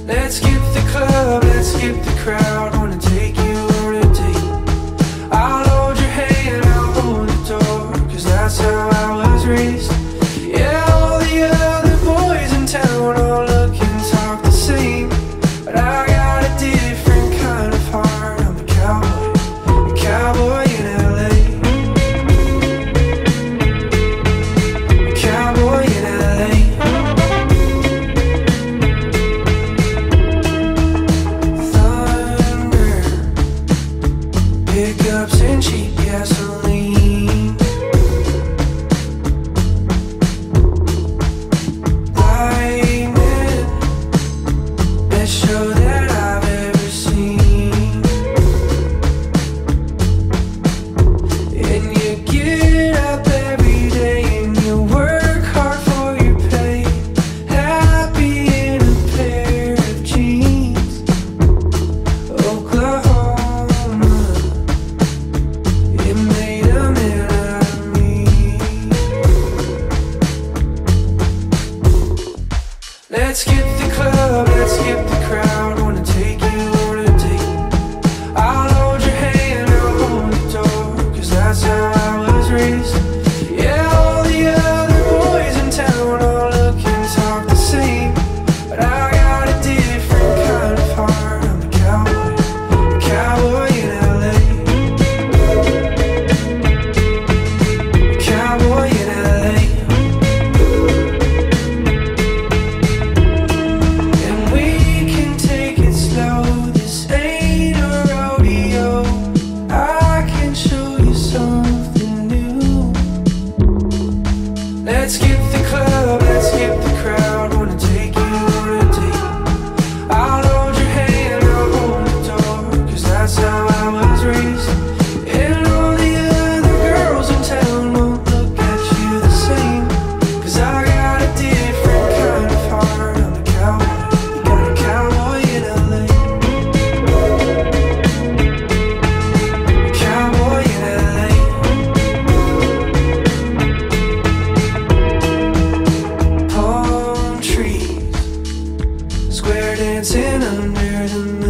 Let's skip the club, let's skip the crowd. Wanna take you on a date. I'll hold your hand, I'll hold the door, 'cause that's how I was raised. Yeah, all the other boys in town all look and talk the same, but I got a different kind of heart. I'm a cowboy in LA. A cowboy in LA. Thunder, pickups and cheap gasoline. Lightning, best show that I've ever seen. And you get up every day and you work hard for your pay. Happy in a pair of jeans. Oklahoma, it made a man out of me. Let's skip the club, let's skip the crowd. Wanna take you on a date. I'll hold your hand, I'll hold the door, 'cause that's how I was raised. Yeah, all the other boys in town all look and talk the same, but I got a different kind of heart. I'm a cowboy in LA. A cowboy in LA. And we can take it slow, this ain't a rodeo. I can show you something new. Let's skip the club, let's skip the crowd. Wanna take you on a date. I'll hold your hand, I'll hold the door, 'cause that's how I was raised. And all the other girls in town won't look at you the same, 'cause I got a different kind of heart. I'm a cowboy, you got a cowboy in LA. A cowboy in LA. Palm trees, square dancing under the moon.